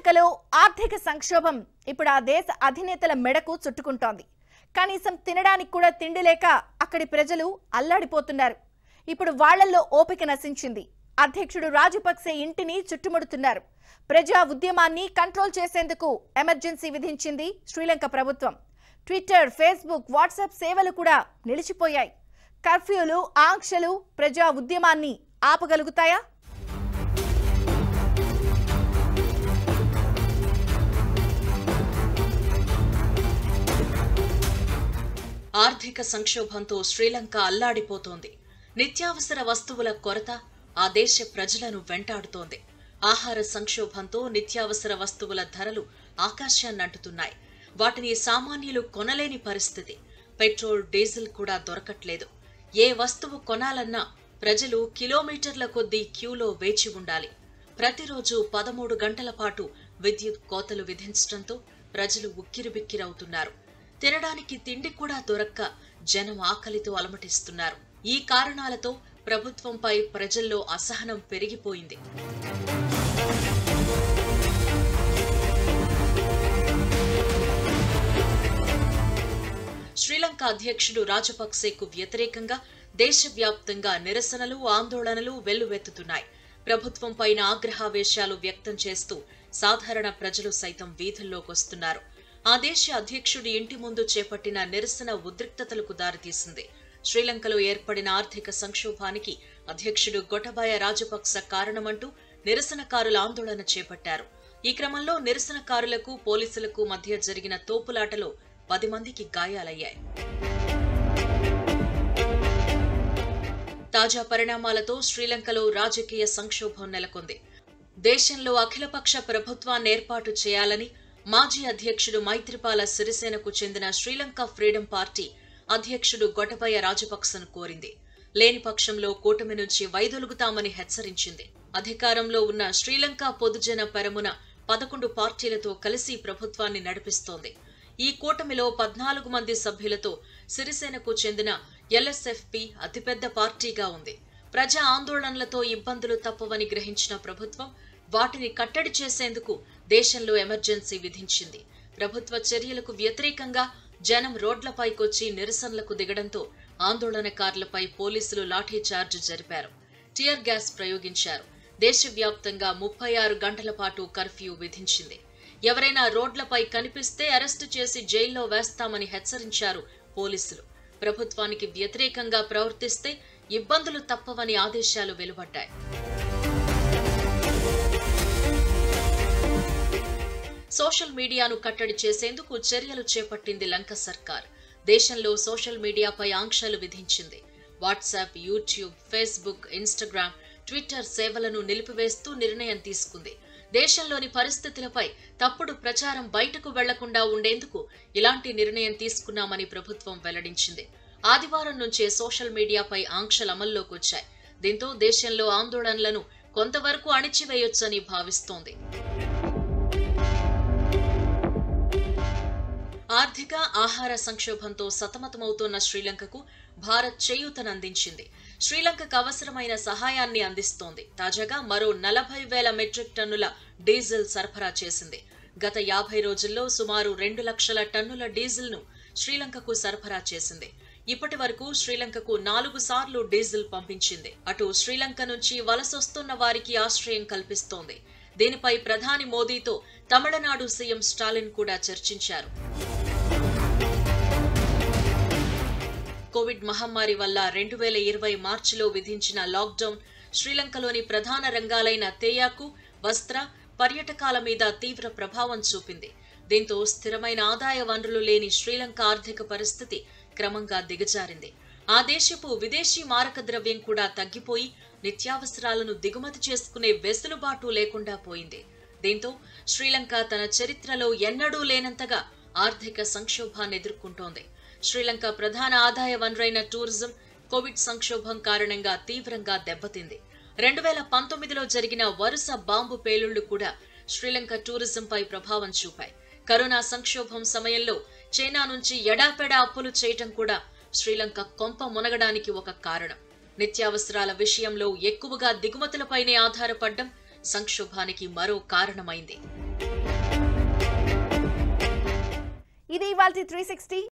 శ్రీలంకలో ఆర్థిక సంక్షోభం ఇప్పుడు ఆ దేశ అధినేతల మెడకు చుట్టుకుంటోంది. కనీసం తినడానికి కూడా తిండి లేక అక్కడి ప్రజలు అల్లాడిపోతున్నారు. ఇప్పుడు వాళ్లలో ఓపిక నశించింది. అధ్యక్షుడు రాజపక్సే ఇంటిని చుట్టుముడుతున్నారు. ప్రజా ఉద్యమాన్ని కంట్రోల్ చేసేందుకు ఎమర్జెన్సీ విధించింది శ్రీలంక ప్రభుత్వం. ట్విట్టర్, ఫేస్బుక్, వాట్సాప్ సేవలు కూడా నిలిచిపోయాయి. కర్ఫ్యూలు, ఆంక్షలు ప్రజా ఉద్యమాన్ని ఆపగలుగుతాయా? ఆర్థిక సంక్షోభంతో శ్రీలంక అల్లాడిపోతోంది. నిత్యావసర వస్తువుల కొరత ఆ దేశ ప్రజలను వెంటాడుతోంది. ఆహార సంక్షోభంతో నిత్యావసర వస్తువుల ధరలు ఆకాశాన్నంటుతున్నాయి. వాటిని సామాన్యులు కొనలేని పరిస్థితి. పెట్రోల్, డీజిల్ కూడా దొరకట్లేదు. ఏ వస్తువు కొనాలన్నా ప్రజలు కిలోమీటర్ల కొద్దీ క్యూలో వేచి ఉండాలి. ప్రతిరోజు 13 గంటల పాటు విద్యుత్ కోతలు విధించడంతో ప్రజలు ఉక్కిరిబిక్కిరవుతున్నారు. తినడానికి తిండి కూడా దొరక్క జనం ఆకలితో అలమటిస్తున్నారు. ఈ కారణాలతో ప్రభుత్వంపై ప్రజల్లో అసహనం పెరిగిపోయింది. శ్రీలంక అధ్యక్షుడు రాజపక్సేకు వ్యతిరేకంగా దేశవ్యాప్తంగా నిరసనలు, ఆందోళనలు వెల్లువెత్తుతున్నాయి. ప్రభుత్వంపైన ఆగ్రహావేశాలు వ్యక్తం చేస్తూ సాధారణ ప్రజలు సైతం వీధుల్లోకొస్తున్నారు. ఆ దేశ అధ్యక్షుడి ఇంటి ముందు చేపట్టిన నిరసన ఉద్రిక్తతలకు దారితీసింది. శ్రీలంకలో ఏర్పడిన ఆర్థిక సంక్షోభానికి అధ్యక్షుడు గోటబాయ రాజపక్స కారణమంటూ నిరసనకారులు ఆందోళన చేపట్టారు. ఈ క్రమంలో నిరసనకారులకు పోలీసులకు మధ్య జరిగిన తోపులాటలో 10 మందికి గాయాలయ్యాయి. తాజా పరిణామాలతో శ్రీలంకలో రాజకీయ సంక్షోభం నెలకొంది. దేశంలో అఖిలపక్ష ప్రభుత్వాన్ని ఏర్పాటు చేయాలని మాజీ అధ్యక్షుడు మైత్రిపాల సిరిసేనకు చెందిన శ్రీలంక ఫ్రీడమ్ పార్టీ అధ్యక్షుడు గోటబాయ రాజపక్సను కోరింది. లేని పక్షంలో కూటమి నుంచి వైదొలుగుతామని హెచ్చరించింది. అధికారంలో ఉన్న శ్రీలంక పొదుజన పెరమున 11 పార్టీలతో కలిసి ప్రభుత్వాన్ని నడిపిస్తోంది. ఈ కూటమిలో 14 మంది సభ్యులతో సిరిసేనకు చెందిన ఎల్ఎస్ఎఫ్పి అతిపెద్ద పార్టీగా ఉంది. ప్రజా ఆందోళనలతో ఇబ్బందులు తప్పవని గ్రహించిన ప్రభుత్వం వాటిని కట్టడి చేసేందుకు దేశంలో ఎమర్జెన్సీ విధించింది. ప్రభుత్వ చర్యలకు వ్యతిరేకంగా జనం రోడ్లపైకొచ్చి నిరసనలకు దిగడంతో ఆందోళనకారులపై పోలీసులు లాఠీచార్జ్ జరిపారు. టియర్ గ్యాస్ ప్రయోగించారు. దేశవ్యాప్తంగా 36 గంటల పాటు కర్ఫ్యూ విధించింది. ఎవరైనా రోడ్లపై కనిపిస్తే అరెస్టు చేసి జైల్లో వేస్తామని హెచ్చరించారు పోలీసులు. ప్రభుత్వానికి వ్యతిరేకంగా ప్రవర్తిస్తే ఇబ్బందులు తప్పవని ఆదేశాలు వెలువడ్డాయి. సోషల్ మీడియాను కట్టడి చేసేందుకు చర్యలు చేపట్టింది లంక సర్కార్. దేశంలో సోషల్ మీడియాపై ఆంక్షలు విధించింది. WhatsApp, YouTube, Facebook, Instagram, Twitter సేవలను నిలిపివేస్తూ నిర్ణయం తీసుకుంది. దేశంలోని పరిస్థితులపై తప్పుడు ప్రచారం బయటకు వెళ్లకుండా ఉండేందుకు ఇలాంటి నిర్ణయం తీసుకున్నామని ప్రభుత్వం వెల్లడించింది. ఆదివారం నుంచే సోషల్ మీడియాపై ఆంక్షలు అమల్లోకొచ్చాయి. దీంతో దేశంలో ఆందోళనలను కొంతవరకు అణిచివేయొచ్చని భావిస్తోంది. ఆర్థిక, ఆహార సంక్షోభంతో సతమతమవుతోన్న శ్రీలంకకు భారత్ చేయూతనందించింది. శ్రీలంకకు అవసరమైన సహాయాన్ని అందిస్తోంది. తాజాగా మరో 40,000 మెట్రిక్ టన్నుల డీజిల్ సరఫరా చేసింది. గత 50 రోజుల్లో సుమారు 2 లక్షల టన్నుల డీజిల్ ను శ్రీలంకకు సరఫరా చేసింది. ఇప్పటి వరకు శ్రీలంకకు 4 సార్లు డీజిల్ పంపించింది. అటు శ్రీలంక నుంచి వలసొస్తున్న వారికి ఆశ్రయం కల్పిస్తోంది. దీనిపై ప్రధాని మోదీతో తమిళనాడు సీఎం స్టాలిన్ కూడా చర్చించారు. కోవిడ్ మహమ్మారి వల్ల 2020 మార్చిలో విధించిన లాక్డౌన్ శ్రీలంకలోని ప్రధాన రంగాలైన తేయాకు, వస్త్ర, పర్యాటకాల మీద తీవ్ర ప్రభావం చూపింది. దీంతో స్థిరమైన ఆదాయ వనరులు లేని శ్రీలంక ఆర్థిక పరిస్థితి క్రమంగా దిగజారింది. ఆ దేశపు విదేశీ మారక ద్రవ్యం కూడా తగ్గిపోయి నిత్యావసరాలను దిగుమతి చేసుకునే వెసులుబాటు లేకుండా పోయింది. దీంతో శ్రీలంక తన చరిత్రలో ఎన్నడూ లేనంతగా ఆర్థిక సంక్షోభాన్ని ఎదుర్కొంటోంది. శ్రీలంక ప్రధాన ఆదాయ వనరైన టూరిజం కోవిడ్ సంక్షోభం కారణంగా తీవ్రంగా దెబ్బతింది. 2019లో జరిగిన వరుస బాంబు పేలుళ్లు కూడా శ్రీలంక టూరిజంపై ప్రభావం చూపాయి. కరోనా సంక్షోభం సమయంలో చైనా నుంచి ఎడాపెడా అప్పులు చేయటం కూడా శ్రీలంక కొంప మునగడానికి ఒక కారణం. నిత్యావసరాల విషయంలో ఎక్కువగా దిగుమతులపైనే ఆధారపడడం సంక్షోభానికి మరో కారణమైంది. ఇది ఇవాల్టి 360